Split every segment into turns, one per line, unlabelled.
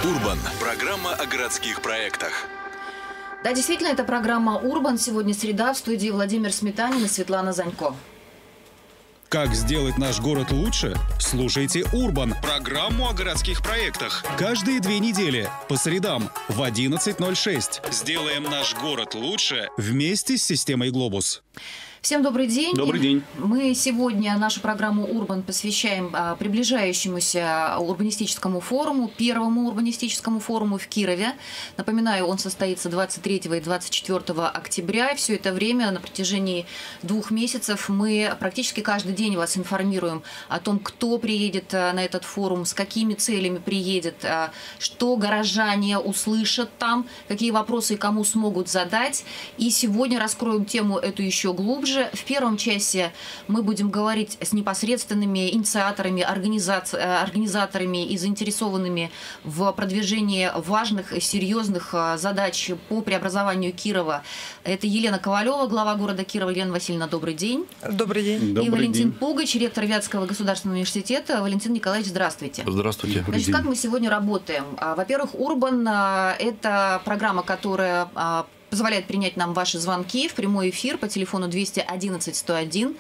Урбан. Программа о городских проектах.
Да, действительно, это программа «Урбан». Сегодня среда, в студии Владимир Сметанин и Светлана Занько.
Как сделать наш город лучше? Слушайте «Урбан» – программу о городских проектах. Каждые 2 недели, по средам в 11:06. Сделаем наш город лучше вместе с системой «Глобус».
Всем добрый день.
Добрый день.
Мы сегодня нашу программу «Урбан» посвящаем приближающемуся урбанистическому форуму, первому урбанистическому форуму в Кирове. Напоминаю, он состоится 23 и 24 октября. И все это время, на протяжении 2 месяцев, мы практически каждый день вас информируем о том, кто приедет на этот форум, с какими целями приедет, что горожане услышат там, какие вопросы и кому смогут задать. И сегодня раскроем тему эту еще глубже. В первом часе мы будем говорить с непосредственными инициаторами, организаторами и заинтересованными в продвижении важных и серьезных задач по преобразованию Кирова. Это Елена Ковалева, глава города Кирова. Елена Васильевна, добрый день.
Добрый день.
И Валентин Пугач, ректор Вятского государственного университета. Валентин Николаевич, здравствуйте.
Здравствуйте.
Значит, как мы сегодня работаем? Во-первых, «Урбан» – это программа, которая позволяет принять нам ваши звонки в прямой эфир по телефону 211 101,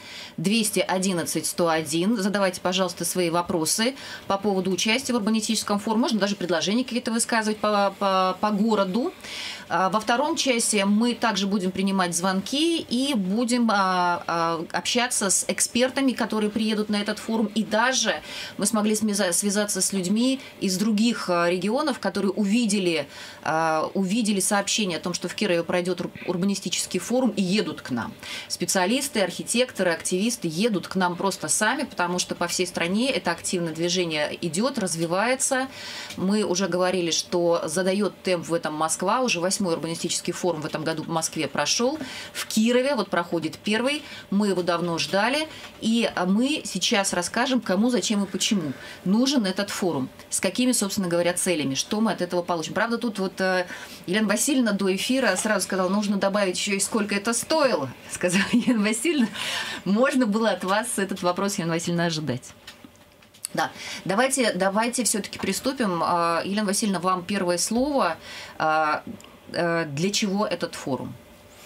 211 101. Задавайте, пожалуйста, свои вопросы по поводу участия в урбанистическом форуме. Можно даже предложения какие-то высказывать по городу. Во втором часе мы также будем принимать звонки и будем общаться с экспертами, которые приедут на этот форум. И даже мы смогли связаться с людьми из других регионов, которые увидели сообщение о том, что в Кирове пройдет урбанистический форум, и едут к нам. Специалисты, архитекторы, активисты едут к нам просто сами, потому что по всей стране это активное движение идет, развивается. Мы уже говорили, что задает темп в этом Москва. Уже 8-й урбанистический форум в этом году в Москве прошел. В Кирове вот проходит 1-й. Мы его давно ждали. И мы сейчас расскажем, кому, зачем и почему нужен этот форум. С какими, собственно говоря, целями. Что мы от этого получим. Правда, тут вот Елена Васильевна до эфира сразу сказала, нужно добавить еще и сколько это стоило. Сказала Елена Васильевна. Можно было от вас этот вопрос, Елена Васильевна, ожидать. Да, давайте все-таки приступим. Елена Васильевна, вам первое слово. Для чего этот форум?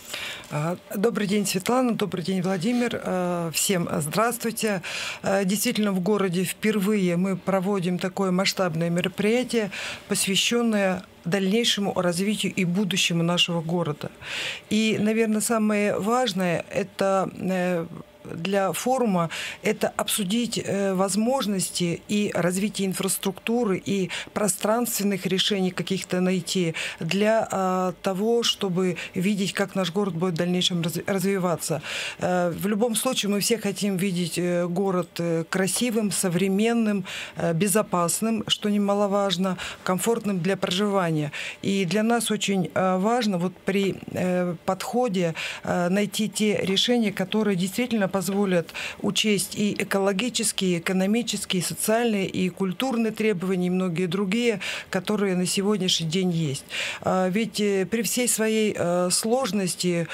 Добрый день, Светлана, добрый день, Владимир. Всем здравствуйте. Действительно, в городе впервые мы проводим такое масштабное мероприятие, посвященное дальнейшему развитию и будущему нашего города. И, наверное, самое важное – это для форума это обсудить возможности и развитие инфраструктуры и пространственных решений каких-то найти для того, чтобы видеть, как наш город будет в дальнейшем развиваться. В любом случае мы все хотим видеть город красивым, современным, безопасным, что немаловажно, комфортным для проживания. И для нас очень важно вот при подходе найти те решения, которые действительно позволят учесть и экологические, и экономические, и социальные, и культурные требования, и многие другие, которые на сегодняшний день есть. Ведь при всей своей сложности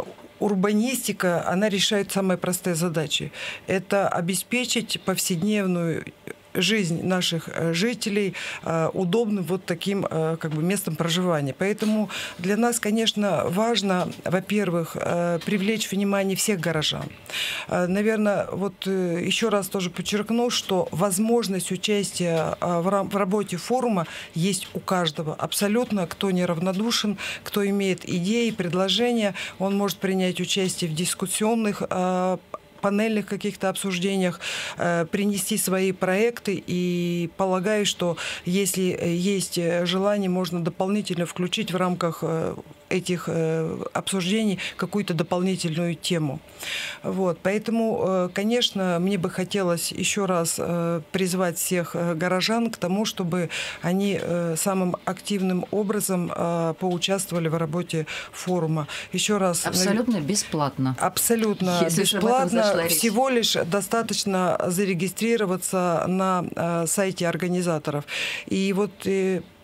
урбанистика, она решает самые простые задачи. Это обеспечить повседневную жизнь наших жителей удобным вот таким как бы местом проживания. Поэтому для нас, конечно, важно, во-первых, привлечь внимание всех горожан. Наверное, вот еще раз тоже подчеркну, что возможность участия в работе форума есть у каждого. Абсолютно, кто неравнодушен, кто имеет идеи, предложения, он может принять участие в дискуссионных панельных каких-то обсуждениях, принести свои проекты, и полагаю, что если есть желание, можно дополнительно включить в рамках этих обсуждений какую-то дополнительную тему. Вот. Поэтому, конечно, мне бы хотелось еще раз призвать всех горожан к тому, чтобы они самым активным образом поучаствовали в работе форума. Еще раз.
Абсолютно бесплатно.
Абсолютно бесплатно. Всего лишь достаточно зарегистрироваться на сайте организаторов. И вот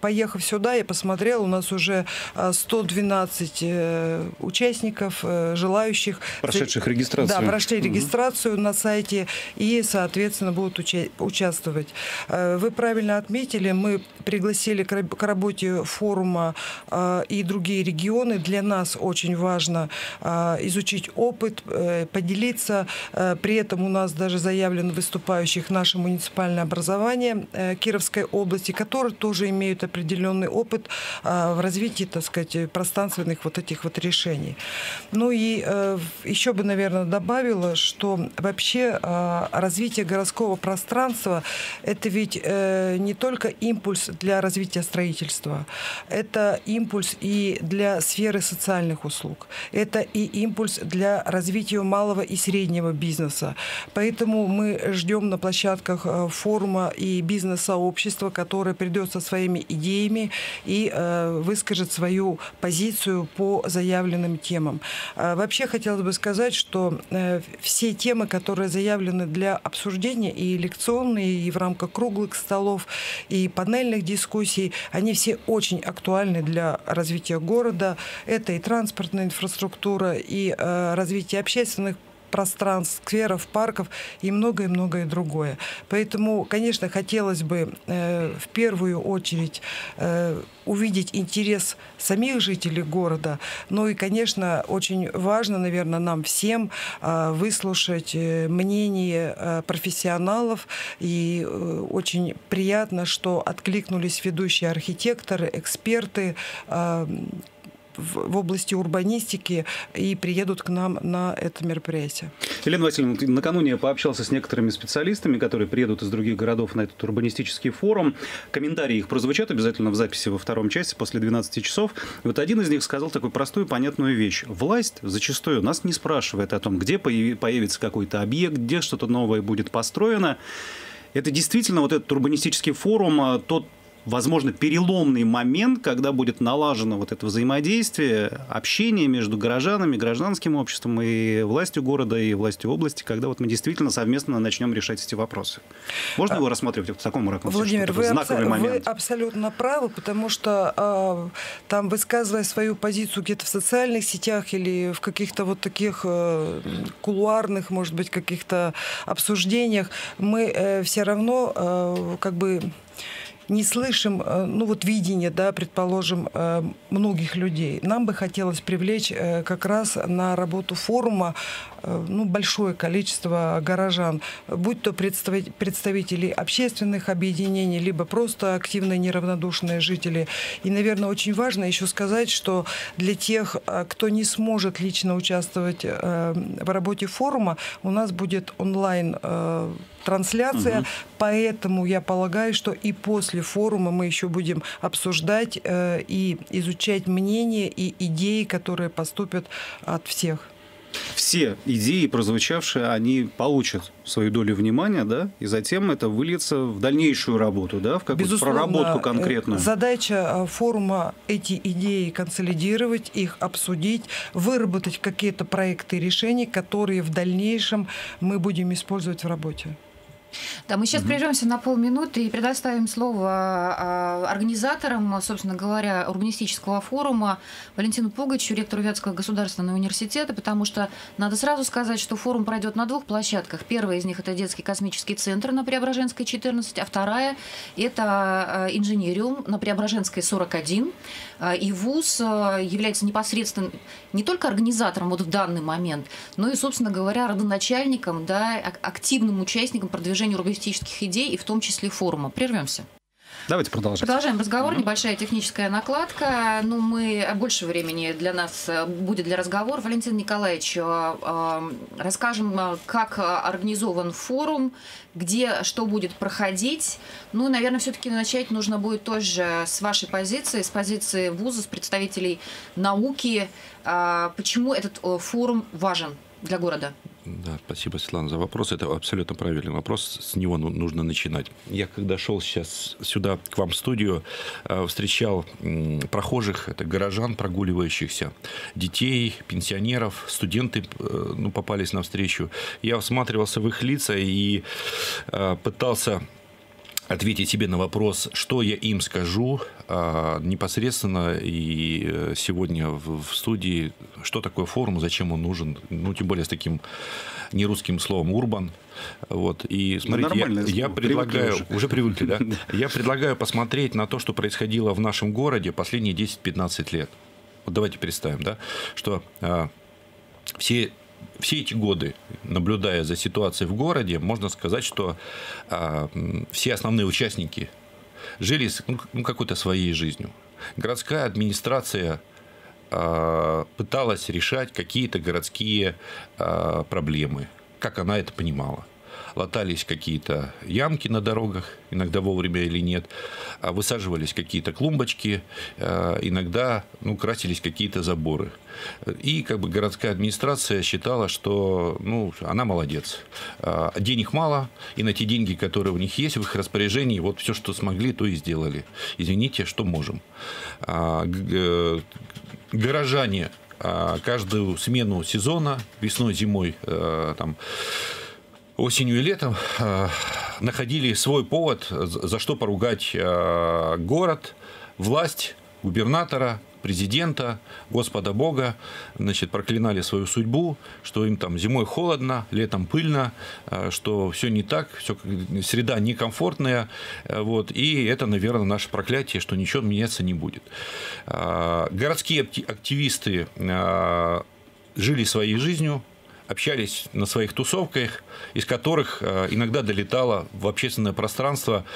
поехав сюда, я посмотрела, у нас уже 112 участников, желающих.
Прошедших регистрацию.
Да, прошли регистрацию на сайте и, соответственно, будут участвовать. Вы правильно отметили, мы пригласили к работе форума и другие регионы. Для нас очень важно изучить опыт, поделиться. При этом у нас даже заявлено выступающих наше муниципальное образование Кировской области, которые тоже имеют определенный опыт в развитии, так сказать, пространственных вот этих вот решений. Ну и еще бы, наверное, добавила, что вообще развитие городского пространства – это ведь не только импульс для развития строительства, это импульс и для сферы социальных услуг, это и импульс для развития малого и среднего бизнеса. Поэтому мы ждем на площадках форума и бизнес-сообщества, которое придет со своими идеями и выскажет свою позицию по заявленным темам. Вообще хотелось бы сказать, что все темы, которые заявлены для обсуждения, и лекционные, и в рамках круглых столов, и панельных дискуссий, они все очень актуальны для развития города. Это и транспортная инфраструктура, и развитие общественных пространств, скверов, парков и многое-многое другое. Поэтому, конечно, хотелось бы в первую очередь увидеть интерес самих жителей города. Ну и, конечно, очень важно, наверное, нам всем выслушать мнение профессионалов. И очень приятно, что откликнулись ведущие архитекторы, эксперты в области урбанистики и приедут к нам на это мероприятие.
Елена Васильевна, накануне я пообщался с некоторыми специалистами, которые приедут из других городов на этот урбанистический форум. Комментарии их прозвучат обязательно в записи во втором части после 12 часов. И вот один из них сказал такую простую, понятную вещь. Власть зачастую нас не спрашивает о том, где появится какой-то объект, где что-то новое будет построено. Это действительно вот этот урбанистический форум, тот, возможно, переломный момент, когда будет налажено вот это взаимодействие, общение между горожанами, гражданским обществом и властью города, и властью области, когда вот мы действительно совместно начнем решать эти вопросы. Можно его рассматривать в таком ракурсе?
Владимир, вы
момент?
Абсолютно правы, потому что там, высказывая свою позицию где-то в социальных сетях или в каких-то вот таких кулуарных, может быть, каких-то обсуждениях, мы все равно как бы не слышим, ну вот видение, да, предположим, многих людей. Нам бы хотелось привлечь как раз на работу форума большое количество горожан, будь то представители общественных объединений, либо просто активные неравнодушные жители. И, наверное, очень важно еще сказать, что для тех, кто не сможет лично участвовать в работе форума, у нас будет онлайн трансляция, поэтому я полагаю, что и после форума мы еще будем обсуждать и изучать мнения и идеи, которые поступят от всех.
Все идеи, прозвучавшие, они получат свою долю внимания, да, и затем это выльется в дальнейшую работу, да, в какую-то проработку конкретную.
Задача форума эти идеи консолидировать, их обсудить, выработать какие-то проекты решений, которые в дальнейшем мы будем использовать в работе.
Да, мы сейчас прервемся на полминуты и предоставим слово организаторам, собственно говоря, урбанистического форума Валентину Пугачу, ректору Вятского государственного университета, потому что надо сразу сказать, что форум пройдет на двух площадках. Первая из них – это детский космический центр на Преображенской, 14, а вторая – это инженериум на Преображенской, 41. И ВУЗ является непосредственно не только организатором вот в данный момент, но и, собственно говоря, родоначальником, да, активным участником продвижения урбанистических идей, и в том числе форума. Прервемся.
Давайте продолжать.
Продолжаем разговор. Небольшая техническая накладка. Больше времени для нас будет для разговора. Валентин Николаевич, расскажем, как организован форум, где что будет проходить. Наверное, все-таки начать нужно будет тоже с вашей позиции, с позиции вуза, с представителей науки. Почему этот форум важен для города?
Да, спасибо, Светлана, за вопрос. Это абсолютно правильный вопрос. С него нужно начинать. Я, когда шел сейчас сюда, к вам в студию, встречал прохожих, это горожан, прогуливающихся, детей, пенсионеров, студенты попались навстречу. Я всматривался в их лица и пытался ответить себе на вопрос, что я им скажу непосредственно и сегодня в студии, что такое форум, зачем он нужен, ну, тем более с таким нерусским словом «урбан». Вот. И смотрите, я предлагаю, уже привыкли, да? Я предлагаю посмотреть на то, что происходило в нашем городе последние 10-15 лет. Вот давайте представим, да, что все эти годы, наблюдая за ситуацией в городе, можно сказать, что все основные участники жили какой-то своей жизнью. Городская администрация пыталась решать какие-то городские проблемы, как она это понимала. Латались какие-то ямки на дорогах, иногда вовремя или нет, высаживались какие-то клумбочки, иногда красились какие-то заборы. И как бы городская администрация считала, что она молодец. Денег мало, и на те деньги, которые у них есть в их распоряжении, вот все, что смогли, то и сделали. Извините, что можем. Горожане каждую смену сезона, весной, зимой, осенью и летом находили свой повод, за что поругать город, власть, губернатора, президента, Господа Бога, значит, проклинали свою судьбу, что им там зимой холодно, летом пыльно, что все не так, все, среда некомфортная, вот, и это, наверное, наше проклятие, что ничего меняться не будет. Городские активисты жили своей жизнью, общались на своих тусовках, из которых иногда долетало в общественное пространство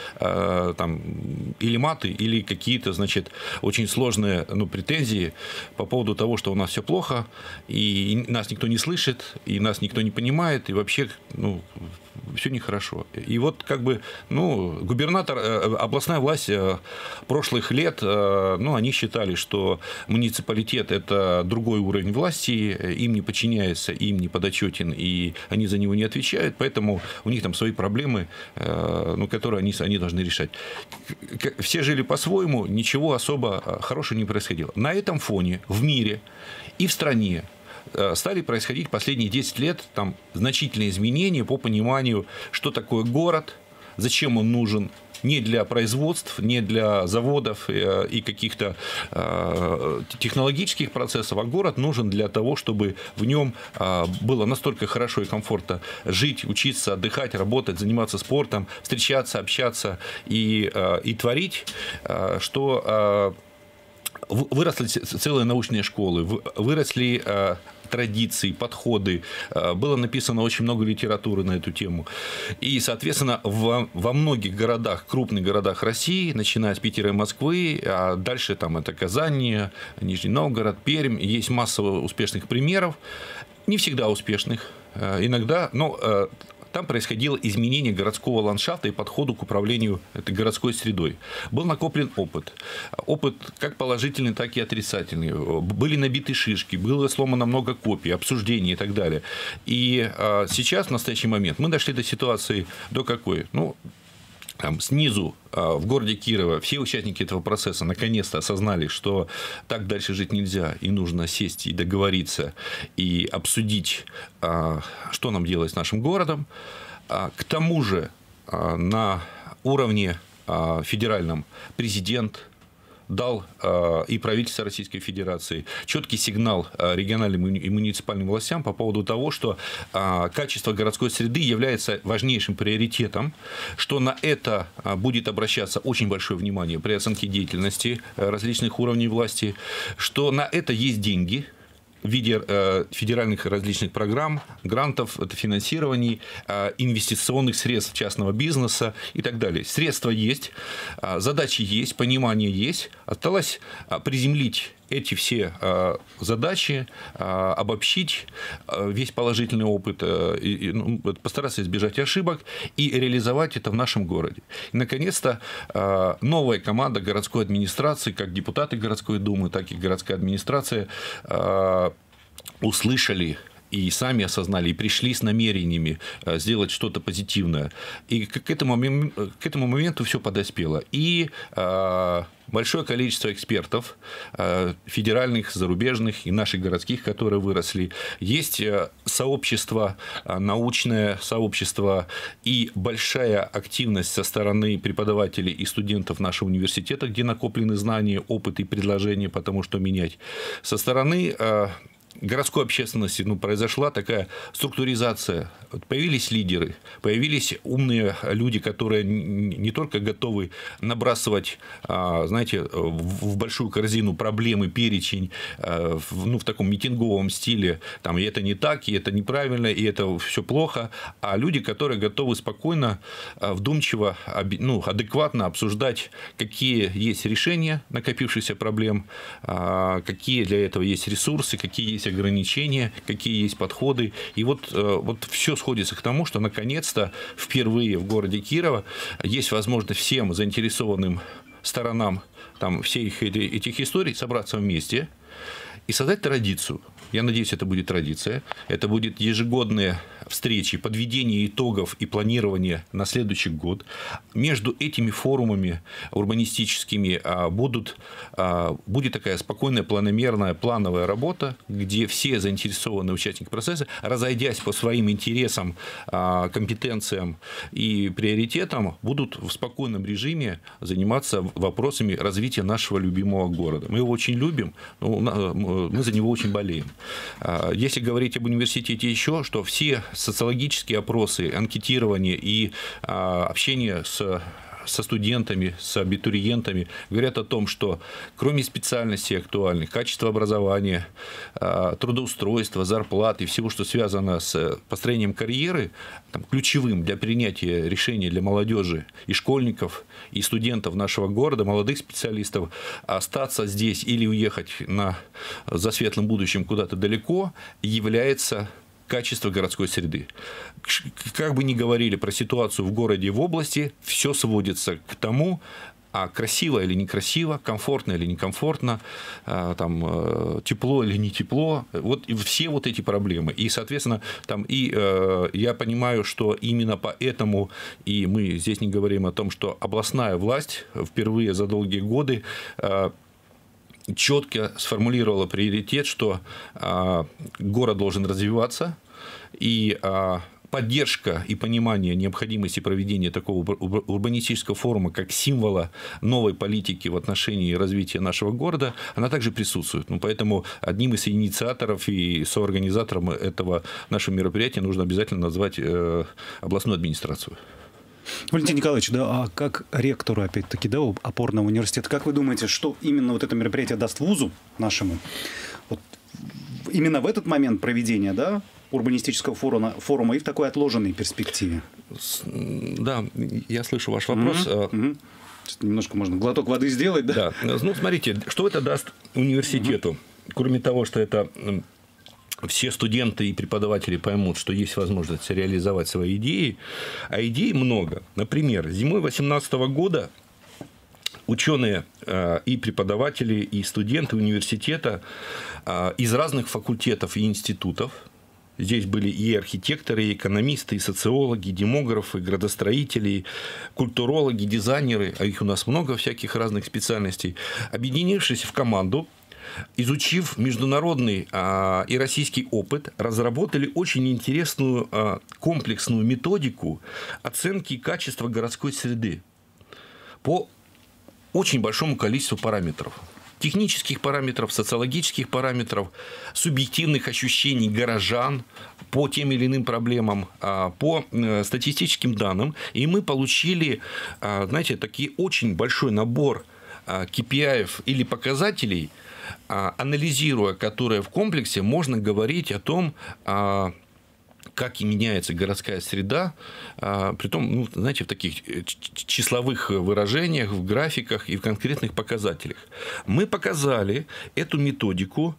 или маты, или какие-то, значит, очень сложные претензии по поводу того, что у нас все плохо, и нас никто не слышит, и нас никто не понимает, и вообще, все нехорошо. И вот как бы, губернатор, областная власть прошлых лет, они считали, что муниципалитет – это другой уровень власти, им не подчиняется, им не подотчетен, и они за него не отвечают, поэтому у них там свои проблемы, которые они должны решать. Все жили по-своему, ничего особо хорошего не происходило. На этом фоне в мире и в стране стали происходить последние 10 лет значительные изменения по пониманию, что такое город, зачем он нужен, не для производств, не для заводов и каких-то технологических процессов, а город нужен для того, чтобы в нем было настолько хорошо и комфортно жить, учиться, отдыхать, работать, заниматься спортом, встречаться, общаться и творить, что выросли целые научные школы, выросли традиции, подходы. Было написано очень много литературы на эту тему. И, соответственно, во многих городах, крупных городах России, начиная с Питера и Москвы, а дальше это Казань, Нижний Новгород, Пермь, есть масса успешных примеров, не всегда успешных, иногда, но там происходило изменение городского ландшафта и подхода к управлению этой городской средой. Был накоплен опыт. Опыт как положительный, так и отрицательный. Были набиты шишки, было сломано много копий, обсуждений и так далее. И сейчас, в настоящий момент, мы дошли до ситуации, до какой? Снизу, в городе Кирово, все участники этого процесса наконец-то осознали, что так дальше жить нельзя, и нужно сесть и договориться, и обсудить, что нам делать с нашим городом. К тому же, на уровне федеральном президент дал и правительство Российской Федерации четкий сигнал региональным и муниципальным властям по поводу того, что качество городской среды является важнейшим приоритетом, что на это будет обращаться очень большое внимание при оценке деятельности различных уровней власти, что на это есть деньги в виде федеральных различных программ, грантов, финансирований, инвестиционных средств частного бизнеса и так далее. Средства есть, задачи есть, понимание есть. Осталось приземлить эти все задачи, обобщить весь положительный опыт, постараться избежать ошибок и реализовать это в нашем городе. И, наконец-то, новая команда городской администрации, как депутаты городской думы, так и городская администрация, услышали и сами осознали, и пришли с намерениями сделать что-то позитивное. И к этому моменту все подоспело. И большое количество экспертов, федеральных, зарубежных и наших городских, которые выросли. Есть сообщество, научное сообщество и большая активность со стороны преподавателей и студентов нашего университета, где накоплены знания, опыт и предложения по тому, что менять. Со стороны городской общественности произошла такая структуризация. Появились лидеры, появились умные люди, которые не только готовы набрасывать, знаете, в большую корзину проблемы, перечень, в таком митинговом стиле, там, и это не так, и это неправильно, и это все плохо, а люди, которые готовы спокойно, вдумчиво, адекватно обсуждать, какие есть решения накопившихся проблем, какие для этого есть ресурсы, какие есть ограничения, какие есть подходы. И вот все сходится к тому, что наконец-то впервые в городе Кирово есть возможность всем заинтересованным сторонам всех этих историй собраться вместе и создать традицию. Я надеюсь, это будет традиция. Это будет ежегодные встречи, подведение итогов и планирование на следующий год. Между этими форумами урбанистическими будет такая спокойная, планомерная, плановая работа, где все заинтересованные участники процесса, разойдясь по своим интересам, компетенциям и приоритетам, будут в спокойном режиме заниматься вопросами развития нашего любимого города. Мы его очень любим, но мы за него очень болеем. Если говорить об университете еще, что все социологические опросы, анкетирование и общение со студентами, с абитуриентами говорят о том, что кроме специальностей актуальных, качества образования, трудоустройства, зарплаты и всего, что связано с построением карьеры, ключевым для принятия решений для молодежи и школьников, и студентов нашего города, молодых специалистов, остаться здесь или уехать за светлым будущим куда-то далеко, является качество городской среды. Как бы ни говорили про ситуацию в городе и в области, все сводится к тому, красиво или некрасиво, комфортно или некомфортно, тепло или не тепло. Вот все вот эти проблемы. И, соответственно, я понимаю, что именно поэтому, и мы здесь не говорим о том, что областная власть впервые за долгие годы четко сформулировала приоритет, что город должен развиваться, и поддержка и понимание необходимости проведения такого урбанистического форума как символа новой политики в отношении развития нашего города, она также присутствует. Поэтому одним из инициаторов и соорганизатором этого нашего мероприятия нужно обязательно назвать областную администрацию.
Валентин Николаевич, а как ректору, опять-таки, опорного университета, как вы думаете, что именно вот это мероприятие даст вузу нашему? Вот именно в этот момент проведения, урбанистического форума и в такой отложенной перспективе?
Да, я слышу ваш вопрос.
Немножко можно глоток воды сделать, да?
Да. Смотрите, что это даст университету? Кроме того, что это все студенты и преподаватели поймут, что есть возможность реализовать свои идеи, а идей много. Например, зимой 2018 года ученые и преподаватели, и студенты университета из разных факультетов и институтов, здесь были и архитекторы, и экономисты, и социологи, и демографы, и градостроители, и культурологи, дизайнеры, а их у нас много всяких разных специальностей, объединившись в команду, изучив международный и российский опыт, разработали очень интересную комплексную методику оценки качества городской среды по очень большому количеству параметров. Технических параметров, социологических параметров, субъективных ощущений горожан по тем или иным проблемам, по статистическим данным. И мы получили, знаете, такой очень большой набор KPI или показателей, анализируя которые в комплексе, можно говорить о том, как и меняется городская среда, притом, знаете, в таких числовых выражениях, в графиках и в конкретных показателях. Мы показали эту методику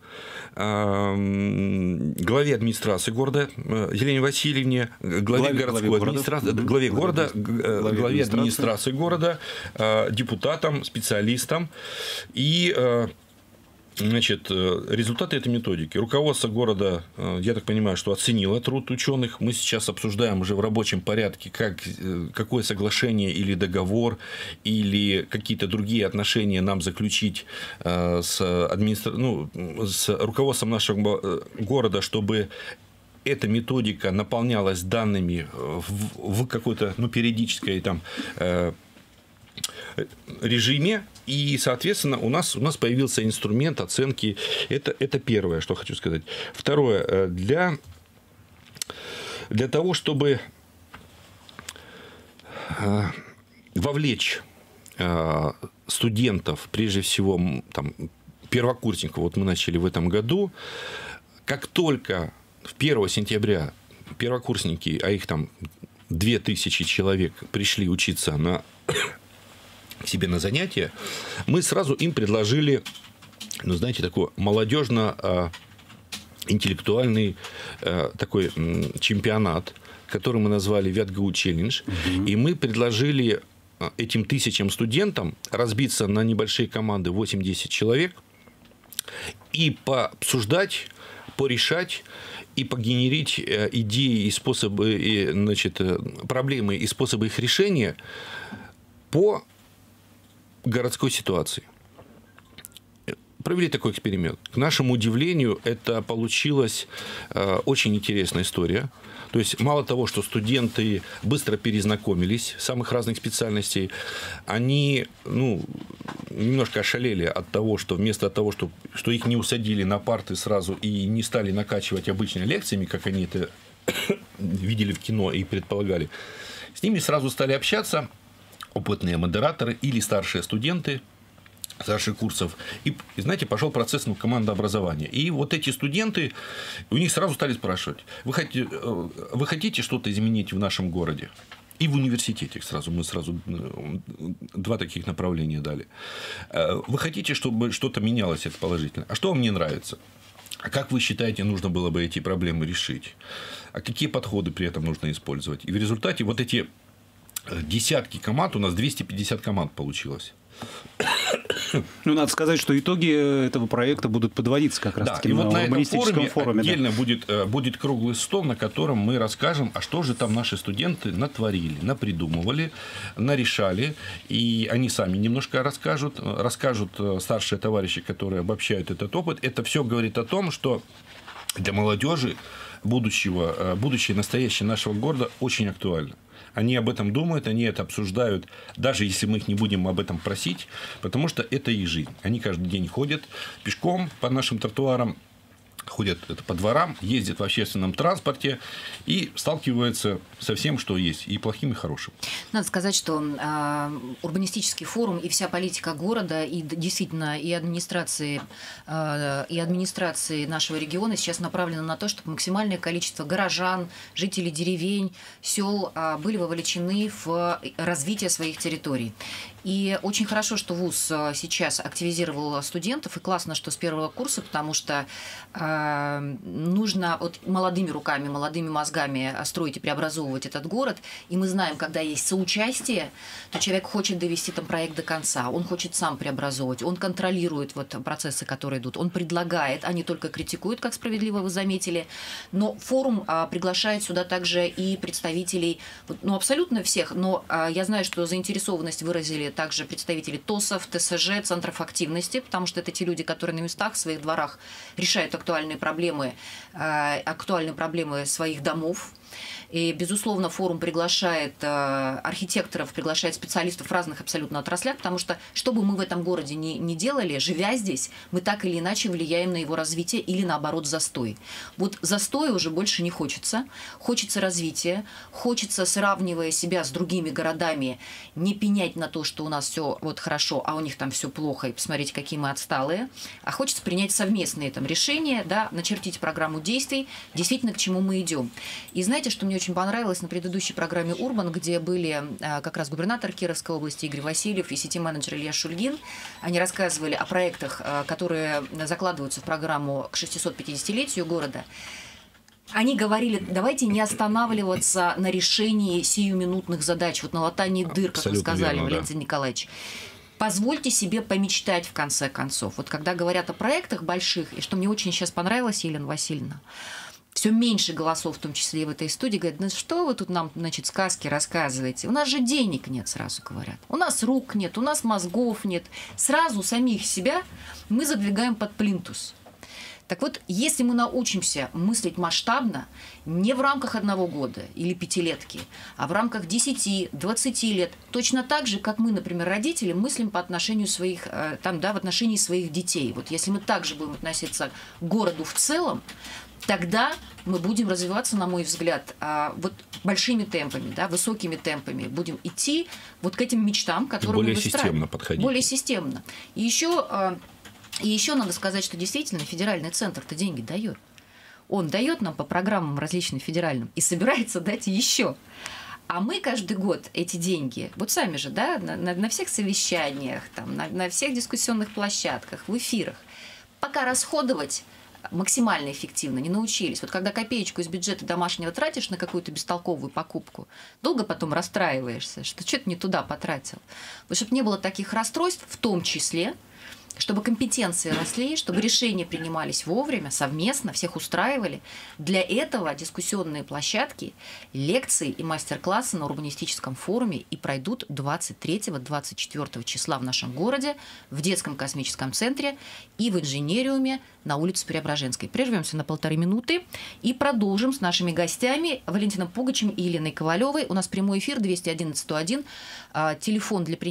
главе администрации города Елене Васильевне, главе городской администрации, главе администрации города, депутатам, специалистам. И Значит, результаты этой методики. Руководство города, я так понимаю, что оценило труд ученых. Мы сейчас обсуждаем уже в рабочем порядке, какое соглашение или договор, или какие-то другие отношения нам заключить с руководством нашего города, чтобы эта методика наполнялась данными в какой-то периодической режиме, и, соответственно, у нас появился инструмент оценки. Это первое, что хочу сказать. Второе, для того, чтобы вовлечь студентов, прежде всего первокурсников, вот мы начали в этом году, как только 1 сентября первокурсники, а их 2000 человек, пришли учиться к себе на занятия, мы сразу им предложили, такой молодежно-интеллектуальный такой чемпионат, который мы назвали ВятГУ Челлендж. И мы предложили этим 1000 студентам разбиться на небольшие команды 8-10 человек и пообсуждать, порешать и погенерить идеи и способы, проблемы и способы их решения по городской ситуации. Провели такой эксперимент. К нашему удивлению, это получилась очень интересная история. То есть, мало того, что студенты быстро перезнакомились самых разных специальностей, они немножко ошалели от того, что вместо того, что их не усадили на парты сразу и не стали накачивать обычными лекциями, как они это видели в кино и предполагали, с ними сразу стали общаться опытные модераторы или старшие студенты старших курсов. И, знаете, пошел процесс командообразования. И вот эти студенты, у них сразу стали спрашивать: вы хотите что-то изменить в нашем городе? И в университете мы сразу 2 таких направления дали. Вы хотите, чтобы что-то менялось, это положительно? А что вам не нравится? А как вы считаете, нужно было бы эти проблемы решить? А какие подходы при этом нужно использовать? И в результате вот эти десятки команд, у нас 250 команд получилось.
Надо сказать, что итоги этого проекта будут подводиться как раз-таки на урбанистическом форуме.
Отдельно будет круглый стол, на котором мы расскажем, а что же там наши студенты натворили, напридумывали, нарешали. И они сами немножко расскажут старшие товарищи, которые обобщают этот опыт. Это все говорит о том, что для молодежи будущее настоящее нашего города очень актуально. Они об этом думают, они это обсуждают, даже если мы их не будем об этом просить, потому что это их жизнь. Они каждый день ходят пешком по нашим тротуарам, ходят по дворам, ездят в общественном транспорте и сталкиваются со всем, что есть, и плохим, и хорошим.
Надо сказать, что урбанистический форум и вся политика города, и действительно и администрации нашего региона сейчас направлена на то, чтобы максимальное количество горожан, жителей деревень, сел были вовлечены в развитие своих территорий. И очень хорошо, что ВУЗ сейчас активизировал студентов, и классно, что с 1 курса, потому что нужно молодыми руками, молодыми мозгами строить и преобразовывать этот город. И мы знаем, когда есть соучастие, то человек хочет довести проект до конца, он хочет сам преобразовывать, он контролирует процессы, которые идут, он предлагает, а не только критикует, как справедливо вы заметили. Но форум приглашает сюда также и представителей, абсолютно всех, но я знаю, что заинтересованность выразили также представители ТОСов, ТСЖ, центров активности, потому что это те люди, которые на местах, в своих дворах решают актуальные проблемы своих домов. И, безусловно, форум приглашает архитекторов, приглашает специалистов в разных абсолютно отраслях, потому что, что бы мы в этом городе ни делали, живя здесь, мы так или иначе влияем на его развитие или, наоборот, застой. Застоя уже больше не хочется. Хочется развития, хочется, сравнивая себя с другими городами, не пенять на то, что у нас все хорошо, а у них там все плохо, и посмотреть, какие мы отсталые. А хочется принять совместные решения, начертить программу действий, действительно, к чему мы идем. И знаете, что мне очень понравилось на предыдущей программе «Урбан», где были как раз губернатор Кировской области Игорь Васильев и сити-менеджер Илья Шульгин. Они рассказывали о проектах, которые закладываются в программу к 650-летию города. Они говорили, давайте не останавливаться на решении сиюминутных задач, на латании дыр, как вы сказали, Валентин Николаевич. позвольте себе помечтать в конце концов. Вот когда говорят о проектах больших, и что мне очень сейчас понравилось, Елена Васильевна, все меньше голосов, в том числе и в этой студии, говорят, ну что вы тут нам, значит, сказки рассказываете? У нас же денег нет, сразу говорят. У нас рук нет, у нас мозгов нет. Сразу самих себя мы задвигаем под плинтус. Так вот, если мы научимся мыслить масштабно, не в рамках 1 года или 5-летки, а в рамках 10-20 лет, точно так же, как мы, например, родители, мыслим по отношению своих, в отношении своих детей. Вот если мы также будем относиться к городу в целом, тогда мы будем развиваться, на мой взгляд, вот большими темпами, высокими темпами. Будем идти вот к этим мечтам, которые мы выстраиваем.
Более системно подходить.
Более системно. И еще надо сказать, что действительно федеральный центр-то деньги дает. Он дает нам по программам различным федеральным и собирается дать еще. А мы каждый год эти деньги, вот сами же, на всех совещаниях, на всех дискуссионных площадках, в эфирах, пока расходовать максимально эффективно не научились. Вот когда копеечку из бюджета домашнего тратишь на какую-то бестолковую покупку, долго потом расстраиваешься, что что-то не туда потратил. Вот чтобы не было таких расстройств, в том числе, чтобы компетенции росли, чтобы решения принимались вовремя, совместно, всех устраивали. Для этого дискуссионные площадки, лекции и мастер-классы на урбанистическом форуме и пройдут 23-24 числа в нашем городе, в детском космическом центре и в инженериуме на улице Преображенской. Прервемся на 1,5 минуты и продолжим с нашими гостями Валентином Пугачем и Еленой Ковалевой. У нас прямой эфир 211-101, телефон для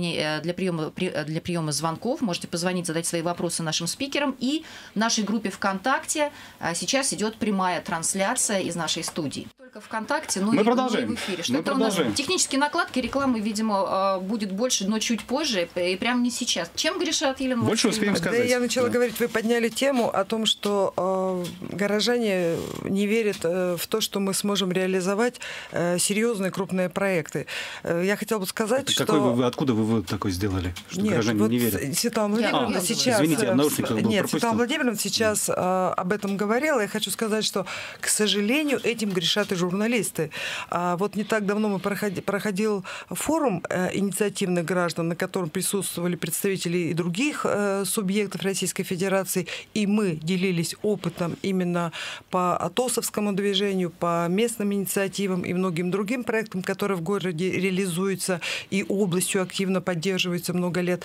приема звонков. Можете позвонить, задать свои вопросы нашим спикерам. И в нашей группе ВКонтакте сейчас идет прямая трансляция из нашей студии. Только ВКонтакте, но
мы
и
продолжаем.
в эфире. Что-то у нас технические накладки, рекламы, видимо, будет больше, но чуть позже, и прямо не сейчас. Чем грешат, Елена?
Больше успеем сказать.
Да, я начала говорить, вы подняли тему о том, что горожане не верят в то, что мы сможем реализовать серьезные крупные проекты. Я хотела бы сказать, что...
Откуда вы такое сделали? Что
Нет,
горожане
вот
не верят?
Светлана Владимировна сейчас...
Извините, я наушники был
Нет,
пропустил.
Светлана Владимировна сейчас об этом говорила. Я хочу сказать, что, к сожалению, этим грешат и журналисты. Вот не так давно мы проходил форум инициативных граждан, на котором присутствовали представители и других субъектов Российской Федерации, и мы делились опытом именно по АТОСовскому движению, по местным инициативам и многим другим проектам, которые в городе реализуются и областью активно поддерживаются много лет.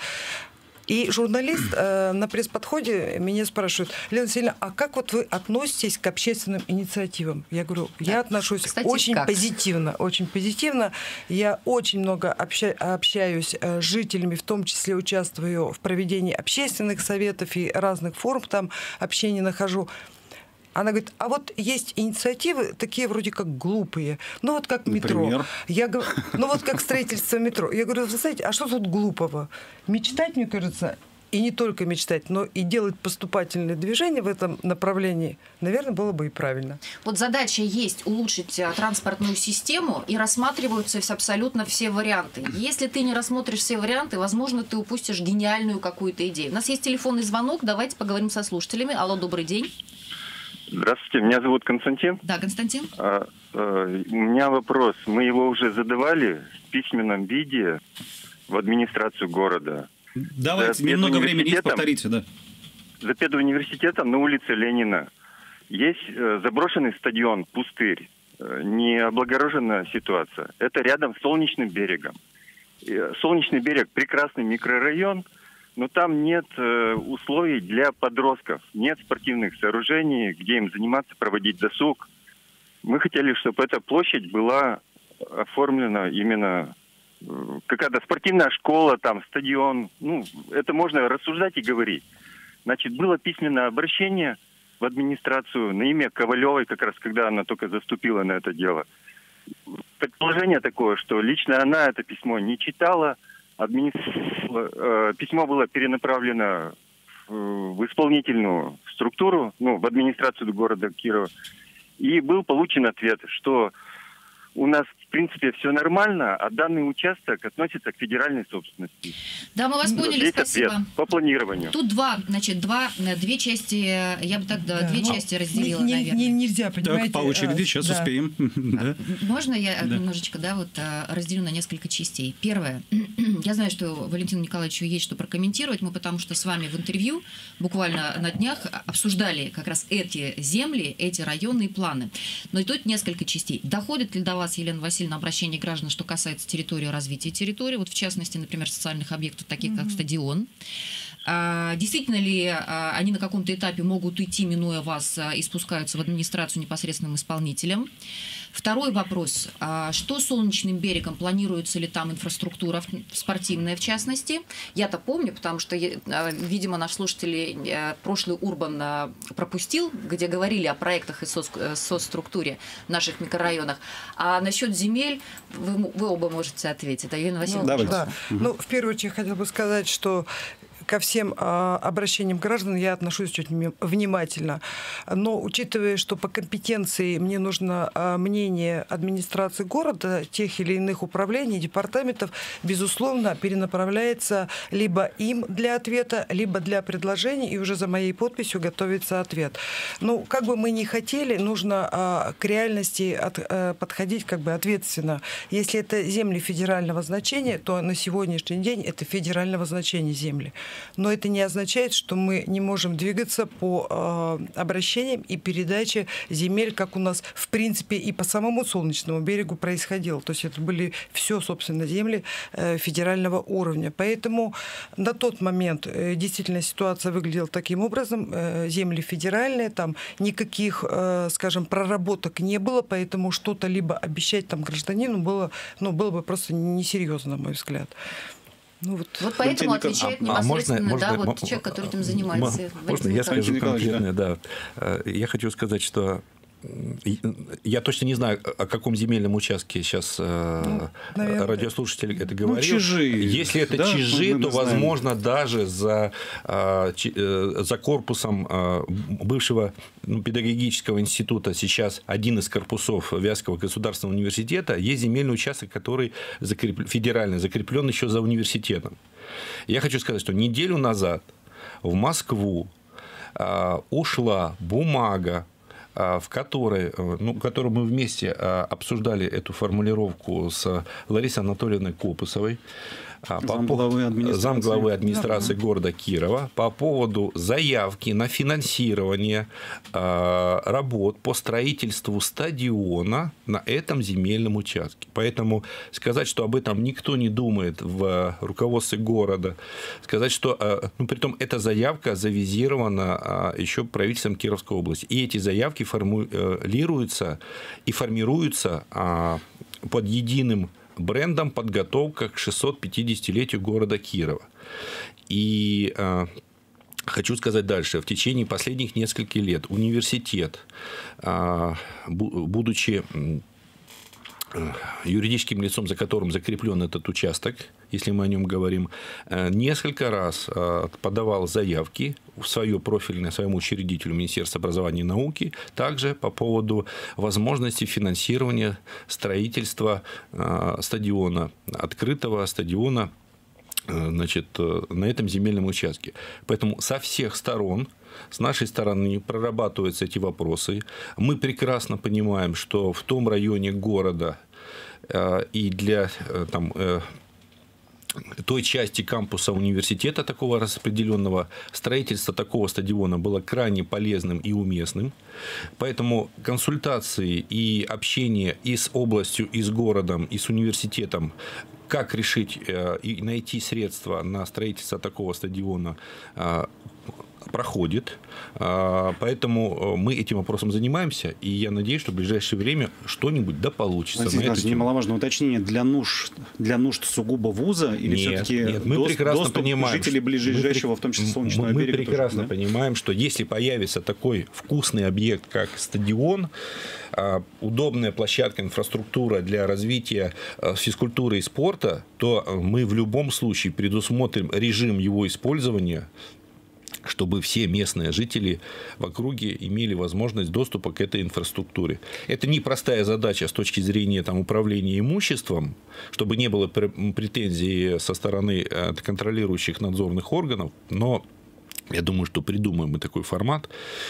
И журналист на пресс-подходе меня спрашивает: Лена Васильевна, а как вот вы относитесь к общественным инициативам? Я говорю, я отношусь очень позитивно, очень позитивно. Я очень много общаюсь с жителями, в том числе участвую в проведении общественных советов и разных форумов, там общение нахожу. Она говорит, а вот есть инициативы такие вроде как глупые, ну вот как метро.
Например?
Я говорю, ну вот как строительство метро. Я говорю, вы знаете, а что тут глупого? Мечтать, мне кажется, и не только мечтать, но и делать поступательные движения в этом направлении, наверное, было бы и правильно.
Вот задача есть улучшить транспортную систему, и рассматриваются абсолютно все варианты. Если ты не рассмотришь все варианты, возможно, ты упустишь гениальную какую-то идею. У нас есть телефонный звонок, давайте поговорим со слушателями. Алло, добрый день.
Здравствуйте, меня зовут Константин.
Да, Константин.
У меня вопрос. Мы его уже задавали в письменном виде в администрацию города.
Давайте, немного времени есть, повторите, да.
За педуниверситетом на улице Ленина есть заброшенный стадион, пустырь. Не облагороженная ситуация. Это рядом с Солнечным берегом. Солнечный берег – прекрасный микрорайон, но там нет условий для подростков, нет спортивных сооружений, где им заниматься, проводить досуг. Мы хотели, чтобы эта площадь была оформлена именно какая-то спортивная школа, там, стадион. Ну, это можно рассуждать и говорить. Значит, было письменное обращение в администрацию на имя Ковалевой, как раз когда она только заступила на это дело. Предположение такое, что лично она это письмо не читала, письмо было перенаправлено в исполнительную структуру, ну, в администрацию города Кирова, и был получен ответ, что у нас, в принципе, все нормально, а данный участок относится к федеральной собственности.
Да, мы вас поняли, спасибо.
Ответ по планированию.
Тут две части, я бы так, две части разделила, наверное.
Нельзя, понимаете.
Так, по очереди, сейчас успеем. Да.
Можно я немножечко, разделю на несколько частей? Первое. Я знаю, что Валентину Николаевичу есть что прокомментировать. Мы потому что с вами в интервью буквально на днях обсуждали как раз эти земли, эти районные планы. Но и тут несколько частей. Доходит ли до вас, Елена Васильевна, обращение граждан, что касается территории, развития территории, вот в частности, например, социальных объектов, таких как стадион? Действительно ли они на каком-то этапе могут уйти, минуя вас, и спускаются в администрацию непосредственным исполнителем? Второй вопрос. Что с Солнечным берегом? Планируется ли там инфраструктура спортивная, в частности? Я-то помню, потому что, видимо, наш слушатель прошлый Урбан пропустил, где говорили о проектах и соцструктуре в наших микрорайонах. А насчет земель вы оба можете ответить. Елена Васильевна,
да. В первую очередь, хотела бы сказать, что ко всем обращениям граждан я отношусь очень внимательно. Но учитывая, что по компетенции мне нужно мнение администрации города, тех или иных управлений, департаментов, безусловно, перенаправляется либо им для ответа, либо для предложений, и уже за моей подписью готовится ответ. Как бы мы ни хотели, нужно к реальности подходить ответственно. Если это земли федерального значения, то на сегодняшний день это федерального значения земли. Но это не означает, что мы не можем двигаться по обращениям и передаче земель, как у нас, в принципе, и по самому Солнечному берегу происходило. То есть это были все, собственно, земли федерального уровня. Поэтому на тот момент действительно ситуация выглядела таким образом. Земли федеральные, там никаких, скажем, проработок не было, поэтому что-то либо обещать там гражданину было бы просто несерьезно, на мой взгляд.
Вот поэтому отвечает непосредственно человек, который этим занимается.
Можно я скажу конкретно? Да. Я хочу сказать, что я точно не знаю, о каком земельном участке сейчас радиослушатель это говорил.
Чижи.
Если это Чижи, то, возможно, даже за корпусом бывшего педагогического института, сейчас один из корпусов Вятского государственного университета, есть земельный участок, который федерально закреплен еще за университетом. Я хочу сказать, что неделю назад в Москву ушла бумага, в которой мы вместе обсуждали эту формулировку с Ларисой Анатольевной Копысовой, замглавы администрации города Кирова, по поводу заявки на финансирование работ по строительству стадиона на этом земельном участке. Поэтому сказать, что об этом никто не думает в руководстве города, сказать, что притом эта заявка завизирована еще правительством Кировской области. И эти заявки формулируются и формируются под единым брендом «Подготовка к 650-летию города Кирова». И хочу сказать дальше. В течение последних нескольких лет университет, будучи юридическим лицом, за которым закреплен этот участок, если мы о нем говорим, несколько раз подавал заявки в свое профильное, своему учредителю Министерства образования и науки, также по поводу возможности финансирования строительства стадиона, открытого стадиона, на этом земельном участке. Поэтому со всех сторон, с нашей стороны, прорабатываются эти вопросы. Мы прекрасно понимаем, что в том районе города и для той части кампуса университета такого распределенного строительства такого стадиона было крайне полезным и уместным. Поэтому консультации и общение и с областью, и с городом, и с университетом, как решить и найти средства на строительство такого стадиона, проходит. Поэтому мы этим вопросом занимаемся, и я надеюсь, что в ближайшее время что-нибудь получится.
Немаловажное уточнение: для нужд сугубо вуза или все-таки доступ жителей ближайшего, в том числе Солнечного берега?
Мы прекрасно понимаем, что если появится такой вкусный объект, как стадион, удобная площадка, инфраструктура для развития физкультуры и спорта, то мы в любом случае предусмотрим режим его использования чтобы все местные жители в округе имели возможность доступа к этой инфраструктуре. Это непростая задача с точки зрения там, управления имуществом, чтобы не было претензий со стороны контролирующих надзорных органов, но я думаю, что придумаем мы такой формат,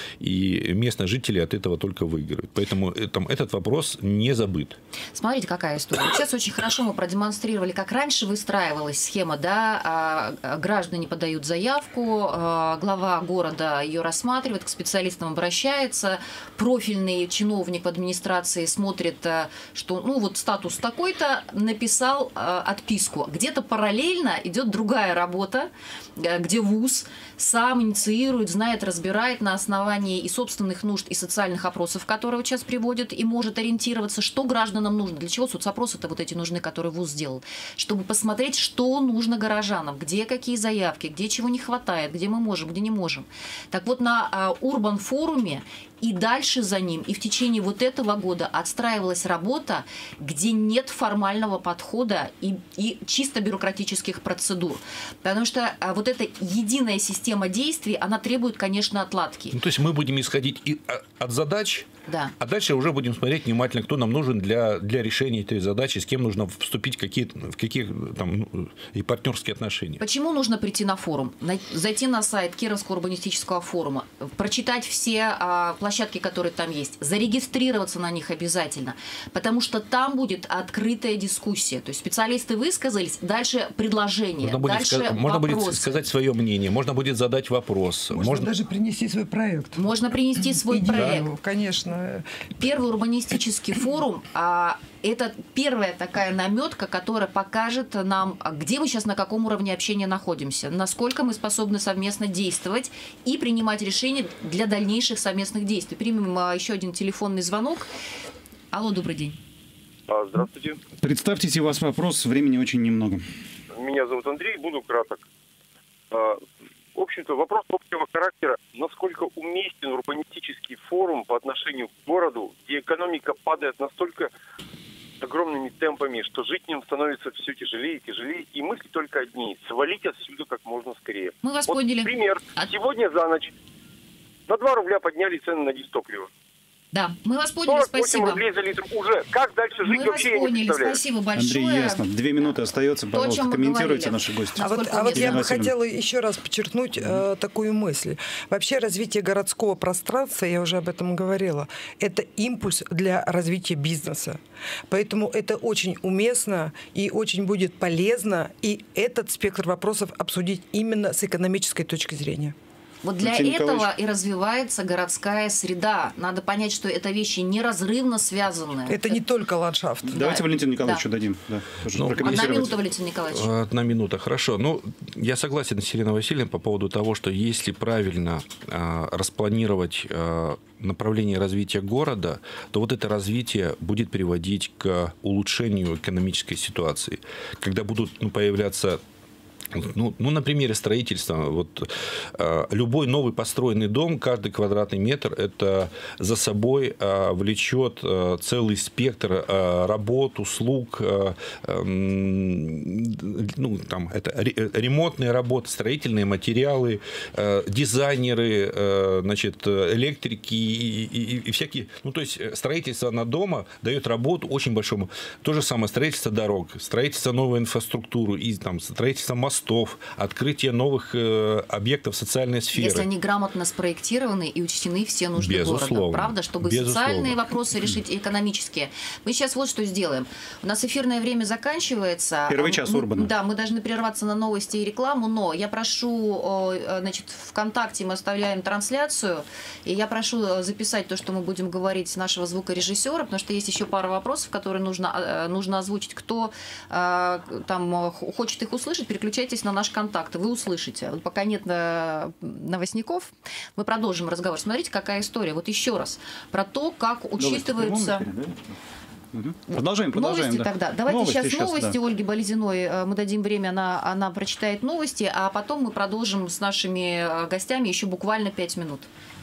и местные жители от этого только выиграют. Поэтому этот вопрос не забыт.
Смотрите, какая история. Сейчас очень хорошо мы продемонстрировали, как раньше выстраивалась схема, да, граждане подают заявку, глава города ее рассматривает, к специалистам обращается, профильный чиновник в администрации смотрит, что, ну, вот статус такой-то, написал отписку. Где-то параллельно идет другая работа, где ВУЗ сам инициирует, знает, разбирает на основании и собственных нужд, и социальных опросов, которые вот сейчас приводят, и может ориентироваться, что гражданам нужно. Для чего соцопросы-то вот эти нужны, которые ВУЗ сделал? Чтобы посмотреть, что нужно горожанам, где какие заявки, где чего не хватает, где мы можем, где не можем. Так вот, на Урбан форуме и дальше за ним, и в течение вот этого года отстраивалась работа, где нет формального подхода и чисто бюрократических процедур. Потому что вот эта единая система действий, она требует, конечно, отладки.
Ну, то есть мы будем исходить от задач,
да.
А дальше уже будем смотреть внимательно, кто нам нужен для решения этой задачи, с кем нужно вступить в какие там, и партнерские отношения.
Почему нужно прийти на форум? Зайти на сайт Кировского урбанистического форума, прочитать все площадки, которые там есть, зарегистрироваться на них обязательно, потому что там будет открытая дискуссия. То есть специалисты высказались, дальше предложения,
можно будет сказать свое мнение, можно будет задать вопрос.
Можно даже принести свой проект.
Можно принести свой проект.
Да, конечно.
Первый урбанистический форум это первая такая наметка, которая покажет нам, где мы сейчас, на каком уровне общения находимся, насколько мы способны совместно действовать и принимать решения для дальнейших совместных действий. Примем еще один телефонный звонок. Алло, добрый день.
Здравствуйте.
Представьтесь, у вас вопрос, времени очень немного.
Меня зовут Андрей, буду краток. В общем-то, вопрос общего характера. Насколько уместен урбанистический форум по отношению к городу, где экономика падает настолько огромными темпами, что жить в нем становится все тяжелее и тяжелее, и мысли только одни – свалить отсюда как можно скорее.
Мы вас поняли.
Пример. Сегодня за ночь на 2 рубля подняли цены на дизтопливо.
Да, мы вас поняли,
48
спасибо.
рублей за литр уже. Как дальше жить,
мы
вообще
вас поняли,
я не представляю.
спасибо большое.
Андрей, ясно. 2 минуты остается, пожалуйста, комментируйте наши гости.
А вот я бы хотела еще раз подчеркнуть такую мысль. Вообще развитие городского пространства, я уже об этом говорила, это импульс для развития бизнеса. Поэтому это очень уместно и очень будет полезно и этот спектр вопросов обсудить именно с экономической точки зрения.
Вот для этого и развивается городская среда. Надо понять, что это вещи неразрывно связаны.
Это не только ландшафт.
Давайте Валентину Николаевичу дадим. Да,
1 минута, Валентин Николаевич.
1 минута, хорошо. Ну, я согласен с Еленой Васильевной по поводу того, что если правильно распланировать направление развития города, то вот это развитие будет приводить к улучшению экономической ситуации. Когда будут появляться... Ну, на примере строительства, вот, любой новый построенный дом, каждый квадратный метр, это за собой влечет целый спектр работ, услуг, ну, там, это ремонтные работы, строительные материалы, дизайнеры, значит, электрики и всякие. Ну, то есть строительство на дома дает работу очень большому. То же самое строительство дорог, строительство новой инфраструктуры, и там строительство мостов, открытие новых объектов социальной сферы.
Если они грамотно спроектированы и учтены все нужды города, правда, чтобы социальные вопросы решить и экономические. Мы сейчас вот что сделаем. У нас эфирное время заканчивается.
Первый час Урбана.
Да, мы должны прерваться на новости и рекламу, но я прошу, значит, ВКонтакте мы оставляем трансляцию, и я прошу записать то, что мы будем говорить нашего звукорежиссера, потому что есть еще пара вопросов, которые нужно озвучить. Кто там хочет их услышать, переключайтесь на наш контакт, вы услышите. Вот пока нет новостников, мы продолжим разговор. Смотрите, какая история. Вот еще раз про то, как учитываются...
Продолжаем.
Новости
да.
тогда. Давайте сейчас новости
да.
Ольге Болезиной. Мы дадим время, она прочитает новости, а потом мы продолжим с нашими гостями еще буквально 5 минут.